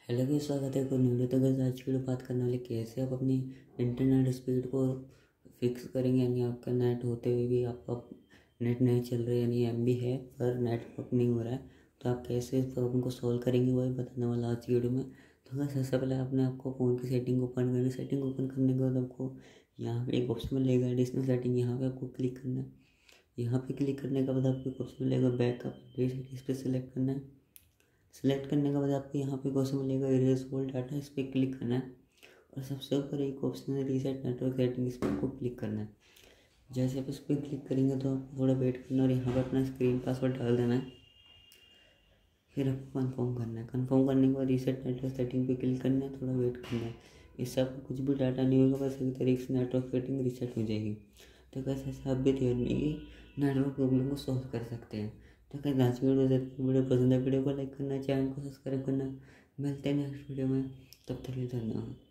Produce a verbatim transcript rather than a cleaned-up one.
Hello guys, स्वागत है कोई वीडियो। तो गाइस आज की वीडियो बात करने वाले कैसे आप अपनी इंटरनेट स्पीड को फिक्स करेंगे। यानी आपका नेट होते हुए भी आपका नेट नहीं चल रहा है, यानी एम बी है पर नेटवर्क नहीं हो रहा है, तो आप कैसे इस प्रॉब्लम को सॉल्व करेंगे वही बताने वाला आज की वीडियो में। तो गाइस सबसे पहले आपने आपको फ़ोन की सेटिंग ओपन करनी। सेटिंग ओपन करने के बाद आपको यहाँ पे एक ऑप्शन मिलेगा एडिशनल सेटिंग, यहाँ पे आपको क्लिक करना है। यहाँ पे क्लिक करने के बाद आपको एक ऑप्शन मिलेगा बैकअप, इस पर सिलेक्ट करना है। सेलेक्ट करने के बाद आपको यहाँ पे क्वेश्चन मिलेगा इरेज ओल्ड डाटा, इस पर क्लिक करना है। और सबसे ऊपर एक ऑप्शन है रीसेट नेटवर्क सेटिंग, इस पर आपको क्लिक करना है। जैसे आप इस पर क्लिक करेंगे तो आपको थोड़ा वेट करना और यहाँ पर अपना स्क्रीन पासवर्ड डाल देना है। फिर आपको कंफर्म करना है। कंफर्म करने के बाद रीसेट नेटवर्क सेटिंग पे क्लिक करना है, थोड़ा वेट करना है। इससे आपको कुछ भी डाटा नहीं होगा, बस सही तरीके से नेटवर्क सेटिंग रीसेट हो जाएगी। तो कैसे ऐसे आप भी ध्यान में नेटवर्क प्रॉब्लम को सॉल्व कर सकते हैं। तो कैसे आज की वीडियो वीडियो पसंद है, वीडियो को लाइक करना, चैनल को सब्सक्राइब करना। मिलते हैं नेक्स्ट वीडियो में, तब तक के लिए धन्यवाद।